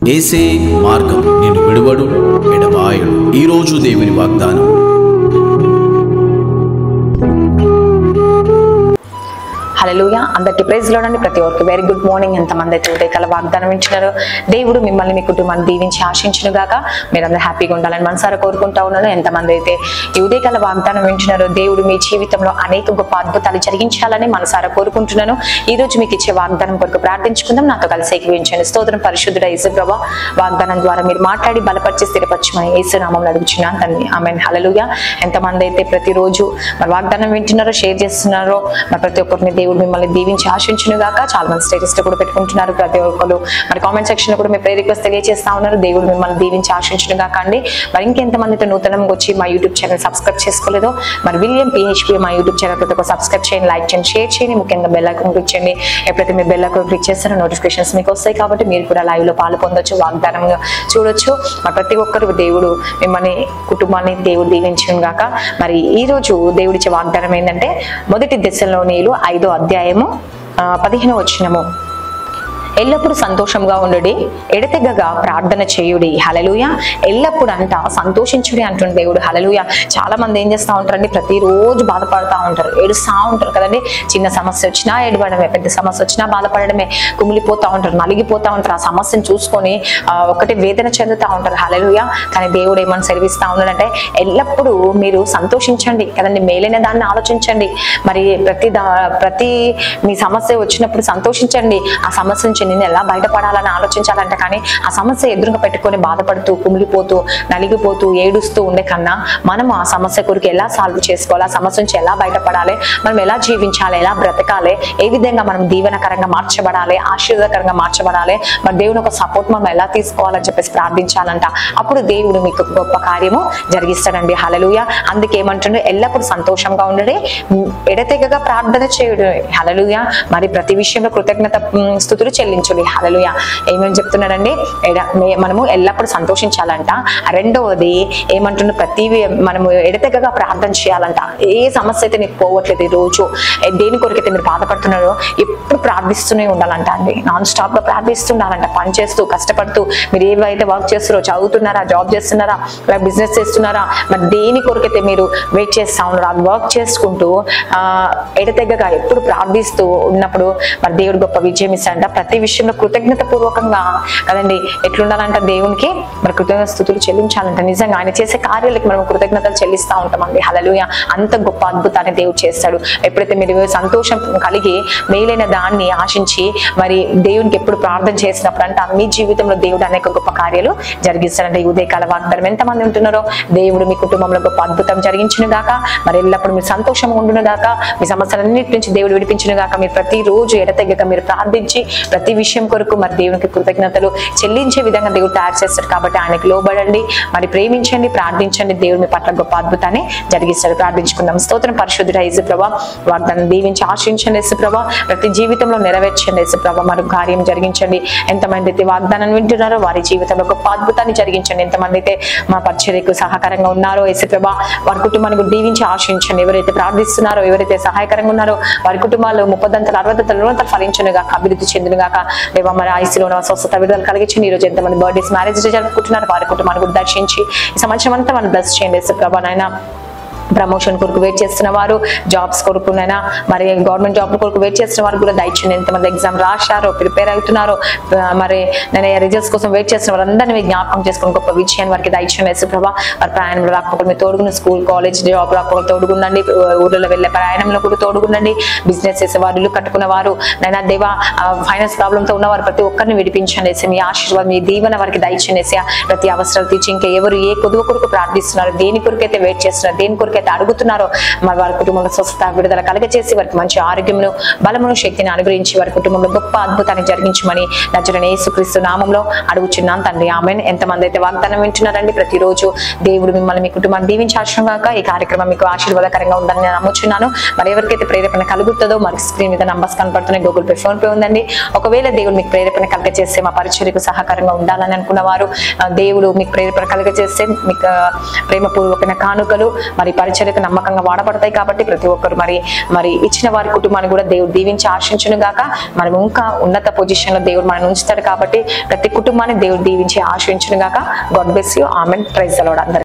యేసే మార్గం, నిన్ను విడువడు ఎడబాయడు. ఈరోజు దేవుని వాగ్దానం. హల్లెలూయా. అందరికీ ప్రైజ్ లోడండి. ప్రతి ఒక్కరికి వెరీ గుడ్ మార్నింగ్. ఎంతమంది అయితే ఉదయకాల వాగ్దానం వింటున్నారో దేవుడు మిమ్మల్ని మీ కుటుంబాన్ని దీవించి ఆశించును గాక. మీరందరూ హ్యాపీగా ఉండాలని మనసారా కోరుకుంటా ఉన్నాను. ఎంతమంది అయితే ఈ ఉదయకాల వాగ్దానం వింటున్నారో దేవుడు మీ జీవితంలో అనేక గొప్ప అద్భుతాలు జరిగించాలని మనసారా కోరుకుంటున్నాను. ఈ రోజు మీకు ఇచ్చే వాగ్దానం కొరకు ప్రార్థించుకుందాం. నాతో కలిసి ఏకీవించండి. స్తోత్రం పరిశుద్ధుడ యేసు ప్రభువా, వాగ్దానం ద్వారా మీరు మాట్లాడి బలపరిచి స్థిరపరచమని యేసు నామములో అడుగుచున్నాను తండ్రి. ఆమేన్. హల్లెలూయా. ఎంతమంది అయితే ప్రతిరోజు మరి వాగ్దానం వింటున్నారో, షేర్ చేస్తున్నారో, మరి ప్రతి ఒక్కరిని దేవుడు మిమ్మల్ని దీవించి ఆశించును గాక. చాలా మంది స్టేటస్ లో కూడా పెట్టుకుంటున్నారు. ప్రతి ఒక్కరు మరి కామెంట్ సెక్షన్ లో కూడా మీ ప్రేయర్ రిక్వెస్ట్ తెలియజేస్తా ఉన్నారు. దేవుడు మిమ్మల్ని దీవించి ఆశించును గాక అండి. మరి ఇంకెంతమందితో నూతనంగా వచ్చి మా యూట్యూబ్ ఛానల్ సబ్స్క్రైబ్ చేసుకోలేదో మరి విలియం PHP మా యూట్యూబ్ ఛానల్ ప్రతి ఒక్క సబ్స్క్రైబ్ చేయండి, లైక్ చేయండి, షేర్ చేయండి. ముఖ్యంగా బెల్ ఐకాన్ క్లిక్ చేయండి. ఎప్పుడైతే మీరు బెల్ ఐకాన్ క్లిక్ చేస్తారో నోటిఫికేషన్స్ మీకు వస్తాయి. కాబట్టి మీరు కూడా లైవ్ లో పాలు పొందొచ్చు, వాగ్దానం చూడొచ్చు. మరి ప్రతి ఒక్కరు దేవుడు మిమ్మల్ని కుటుంబాన్ని దేవుడు దీవించును గాక. మరి ఈ రోజు దేవుడిచ్చే వాగ్దానం ఏంటంటే మొదటి దశలోనిలు 5వ అధ్యాయము 15వ వచనము. ఎల్లప్పుడు సంతోషంగా ఉండుడి, ఎడతెగగా ప్రార్థన చేయుడి. హల్లెలూయా. ఎల్లప్పుడు అంట సంతోషించుడి అంటుంది దేవుడు. హల్లెలూయా. చాలా మంది ఏం చేస్తూ ఉంటారండి, ప్రతిరోజు బాధపడుతూ ఉంటారు, ఏడుస్తూ ఉంటారు కదండి. చిన్న సమస్య వచ్చినా ఏడవడమే, పెద్ద సమస్య వచ్చినా బాధపడడమే, కుమిలిపోతూ ఉంటారు, నలిగిపోతూ ఉంటారు. ఆ సమస్యను చూసుకొని ఒకటి వేదన చెందుతూ ఉంటారు. హల్లెలూయా. కానీ దేవుడు ఏమని సెలవిస్తూ ఉన్నాడంటే ఎల్లప్పుడూ మీరు సంతోషించండి కదండి, మేలైన దాన్ని ఆలోచించండి. మరి ప్రతి మీ సమస్య వచ్చినప్పుడు సంతోషించండి. ఆ సమస్య నుంచి నేను ఎలా బయటపడాలని ఆలోచించాలంట. కానీ ఆ సమస్య ఎదురుగా పెట్టుకొని బాధపడుతూ కుమిలిపోతూ నలిగిపోతూ ఏడుస్తూ ఉండే కన్నా మనం ఆ సమస్య కొరకు ఎలా సాల్వ్ చేసుకోవాలి, ఆ సమస్య నుంచి ఎలా బయటపడాలి, మనం ఎలా జీవించాలి, ఎలా బ్రతకాలి, ఏ విధంగా మనం దీవెనకరంగా మార్చబడాలి, ఆశీర్వాదకరంగా మార్చబడాలి, మరి దేవుని ఒక సపోర్ట్ మనం ఎలా తీసుకోవాలని చెప్పేసి ప్రార్థించాలంట. అప్పుడు దేవుడు మీకు గొప్ప కార్యము జరిగిస్తాడండి. హల్లెలూయా. అందుకేమంటుండే ఎల్లప్పుడు సంతోషంగా ఉండడే, ఎడతెగగా ప్రార్థన చేయుడు. హల్లెలూయా. మరి ప్రతి విషయంలో కృతజ్ఞత స్తుతులు చెల్లించుడి. హల్లెలూయా. ఏమేమి చెప్తున్నాడండి, మనము ఎల్లప్పుడు సంతోషించాలంట. రెండవది ఏమంటున్న మనము ఎడతెగగా ప్రార్థన చేయాలంట. ఏ సమస్య అయితే నీకు పోవట్లేదు, ఈ రోజు దేని కొరకైతే మీరు బాధపడుతున్నారో ఎప్పుడు ప్రార్థిస్తూనే ఉండాలంట అండి. నాన్ స్టాప్ గా ప్రార్థిస్తుండాలంట. పని చేస్తూ కష్టపడుతూ మీరు ఏవైతే వర్క్ చేస్తారో, చదువుతున్నారా, జాబ్ చేస్తున్నారా, బిజినెస్ చేస్తున్నారా, మరి దేని కొరకైతే మీరు వెయిట్ చేస్తా ఉన్నారో అది వర్క్ చేసుకుంటూ ఎడతెగగా ఎప్పుడు ప్రార్థిస్తూ ఉన్నప్పుడు మరి దేవుడు గొప్ప విజయం ఇస్తాడంట. ప్రతి విషయంలో కృతజ్ఞత పూర్వకంగా కదండి ఎట్లుండాలంట, దేవునికి మరి కృతజ్ఞత స్తుతులు చెల్లించాలంట. నిజంగా ఆయన చేసే కార్యాలకు మనం కృతజ్ఞతలు చెల్లిస్తూ ఉంటామండి. హల్లెలూయా. అంత గొప్ప అద్భుతాన్ని దేవుడు చేస్తాడు. ఎప్పుడైతే మీరు సంతోషం కలిగి మేలైన దాన్ని ఆశించి మరి దేవునికి ఎప్పుడు ప్రార్థన చేసినప్పుడు అంటే మీ జీవితంలో దేవుడు అనేక గొప్ప కార్యాలు జరిగిస్తాడంటే. ఈ ఉదయకాల వాగ్దానం ఎంతమంది ఉంటున్నారో దేవుడు మీ కుటుంబంలో గొప్ప అద్భుతం జరిగించును గాక. మరి ఎల్లప్పుడు మీరు సంతోషంగా ఉండును గాక. మీ సమస్యలన్నిటి నుంచి దేవుడు విడిపించును గాక. మీరు ప్రతిరోజు ఎడతెగక మీరు ప్రార్థించి ప్రతి విషయం కొరకు మరి దేవునికి కృతజ్ఞతలు చెల్లించే విధంగా దేవుడు తయారు చేస్తాడు. కాబట్టి ఆయనకు లోబడండి, మరి ప్రేమించండి, ప్రార్థించండి. దేవుడి మీ పట్ల గొప్ప అద్భుతాన్ని జరిగిస్తాడు. ప్రార్థించుకుందాం. స్తోత్రం పరిశుద్ధుడా యేసు ప్రభువా, వాగ్దానం దీవించి ఆశించండి యేసు ప్రభువా. ప్రతి జీవితంలో నెరవేర్చండి యేసు ప్రభువా. మరి కార్యం జరిగించండి. ఎంతమంది అయితే వాగ్దానం వింటున్నారో వారి జీవితంలో గొప్ప అద్భుతాన్ని జరిగించండి. ఎంతమంది అయితే మా పరిచర్యకు సహకారంగా ఉన్నారో యేసు ప్రభువా, వారి కుటుంబానికి దీవించి ఆశించండి. ఎవరైతే ప్రార్థిస్తున్నారో, ఎవరైతే సహాయకరంగా ఉన్నారో వారి కుటుంబాల్లో 30 60 ఫలించునుగా, అభివృద్ధి చెందునుగాక. దేవా మరి ఆయుస్సులో స్వస్థత విడుదల కలిగించండి. ఈ రోజు ఎంతమంది బర్త్డేస్, మ్యారేజ్ జరుపుకుంటున్నారు వారి కుటుంబాన్ని కూడా దర్శించి ఈ సంవత్సరం అంతా మనం బ్లెస్ చేయండి యేసు ప్రభువా. నాయన ప్రమోషన్ కొరకు వెయిట్ చేస్తున్న వారు, జాబ్స్ కొరకునైనా మరి గవర్నమెంట్ జాబ్ కొరకు వెయిట్ చేస్తున్న వారు కూడా దయచేయండి. ఎంతమంది ఎగ్జామ్ రాశారో, ప్రిపేర్ అవుతున్నారో, మరి నేను రిజల్ట్స్ కోసం వెయిట్ చేస్తున్న వారందరినీ జ్ఞాపకం చేసుకుని గొప్ప విజయాన్ని వారికి దయచేయండి యేసు ప్రభువా. వారి ప్రయాణంలో రాకపోతే మీరు తోడుగున్న, స్కూల్ కాలేజ్ జాబ్ రాకపోతే తోడుగుండండి, ఊళ్ళో వెళ్ళే ప్రయాణంలో కూడా తోడుగుండండి. బిజినెస్ చేసేవారు, ఇల్లు కట్టుకున్న వారు, నైనా దేవా ఫైనాన్స్ ప్రాబ్లంతో ఉన్నవారు ప్రతి ఒక్కరిని విడిపించండి యేసు. మీ ఆశీర్వాదం, మీ దీవెన వారికి దయచేయండి యేసు. ప్రతి అవసరాలు తీర్చి ఇంకా ఎవరు ఏ కొదువ కొరకు ప్రార్థిస్తున్నారు, దేని కొరకైతే వెయిట్ చేస్తున్నారు, దేని కొరకైతే అడుగుతున్నారో మరి వారి కుటుంబంలో స్వస్థత విడుదల కలగచేసి వారికి మంచి ఆరోగ్యమును, బలమును, శక్తిని అనుగ్రహించి వారి కుటుంబంలో గొప్ప అద్భుతాన్ని జరిగించమని నజరేయుడైన యేసుక్రీస్తు నామంలో అడుగుచున్నాను తండ్రి. ఆమేన్. ఎంతమంది అయితే వాగ్దానం వింటున్నారండి, ప్రతిరోజు దేవుడు మిమ్మల్ని మీ కుటుంబాన్ని దీవించి ఆశీర్వాదం గాక. ఈ కార్యక్రమం మీకు ఆశీర్వాదకరంగా ఉందని నేను నమ్ముచున్నాను. మరి ఎవరికైతే ప్రేరేపణ కలుగుతుందో మరి స్క్రీన్ మీద నంబర్స్ కనపడుతున్నాయి, గూగుల్ పే, ఫోన్ పే ఉందండి. ఒకవేళ దేవుడు మీకు ప్రేరేపణ కలగచేస్తే మా పరిచర్యకు సహకారంగా ఉండాలని అనుకున్న వారు, దేవుడు మీకు ప్రేరేపణ కలగచేస్తే మీకు ప్రేమపూర్వకమైన కానుకలు మరి పరిచర్యకు నమ్మకంగా వాడబడతాయి కాబట్టి ప్రతి ఒక్కరు మరి ఇచ్చిన వారి కుటుంబాన్ని కూడా దేవుడు దీవించి ఆశించును గాక. మనం ఇంకా ఉన్నత పొజిషన్ లో దేవుడు మనం ఉంచుతాడు కాబట్టి ప్రతి కుటుంబాన్ని దేవుడు దీవించి ఆశించును గాక. God bless you. Amen. Praise the Lord. అందరికీ